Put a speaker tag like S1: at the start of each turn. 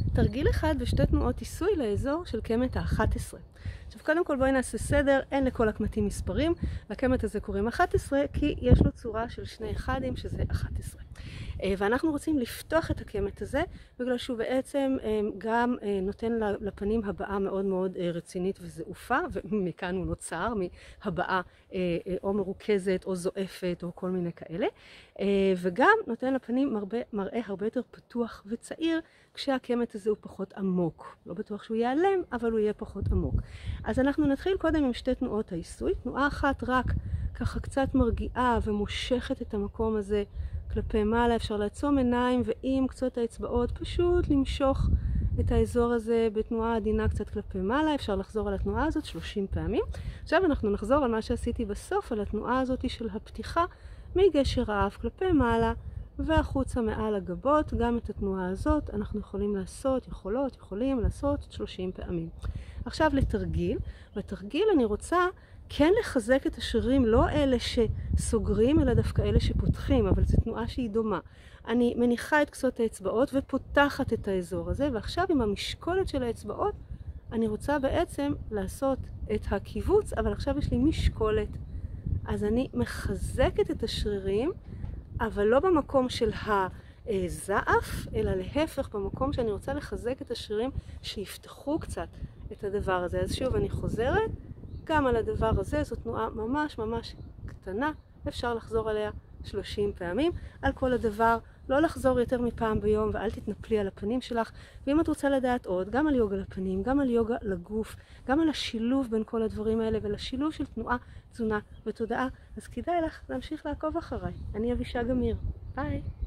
S1: תרגיל אחד ושתי תנועות עיסוי לאזור של קמת ה-11. עכשיו קודם כל בואי נעשה סדר, אין לכל הקמטים מספרים, לקמת הזה קוראים 11 כי יש לו צורה של שני אחדים שזה 11. ואנחנו רוצים לפתוח את הקמת הזה בגלל שהוא בעצם גם נותן לפנים הבעה מאוד מאוד רצינית וזעופה, ומכאן הוא נוצר מהבעה או מרוכזת או זועפת או כל מיני כאלה, וגם נותן לפנים מראה הרבה יותר פתוח וצעיר כשהקמת הזה הוא פחות עמוק. לא בטוח שהוא ייעלם, אבל הוא יהיה פחות עמוק. אז אנחנו נתחיל קודם עם שתי תנועות העיסוי. תנועה אחת רק ככה קצת מרגיעה ומושכת את המקום הזה כלפי מעלה. אפשר לעצום עיניים ועם קצות האצבעות פשוט למשוך את האזור הזה בתנועה עדינה קצת כלפי מעלה. אפשר לחזור על התנועה הזאת 30 פעמים. עכשיו אנחנו נחזור על מה שעשיתי בסוף, על התנועה הזאת של הפתיחה מגשר האף כלפי מעלה והחוצה מעל הגבות. גם את התנועה הזאת אנחנו יכולים לעשות 30 פעמים. עכשיו לתרגיל. בתרגיל אני רוצה כן לחזק את השרירים, לא אלה שסוגרים, אלא דווקא אלה שפותחים, אבל זו תנועה שהיא דומה. אני מניחה את קצות האצבעות ופותחת את האזור הזה, ועכשיו עם המשקולת של האצבעות, אני רוצה בעצם לעשות את הקיבוץ, אבל עכשיו יש לי משקולת. אז אני מחזקת את השרירים, אבל לא במקום של הזעף, אלא להפך, במקום שאני רוצה לחזק את השרירים שיפתחו קצת את הדבר הזה. אז שוב אני חוזרת, גם על הדבר הזה, זו תנועה ממש ממש קטנה, אפשר לחזור עליה 30 פעמים. על כל הדבר, לא לחזור יותר מפעם ביום, ואל תתנפלי על הפנים שלך. ואם את רוצה לדעת עוד, גם על יוגה לפנים, גם על יוגה לגוף, גם על השילוב בין כל הדברים האלה, ולשילוב של תנועה, תזונה ותודעה, אז כדאי לך להמשיך לעקוב אחריי. אני אבישג אמיר. ביי.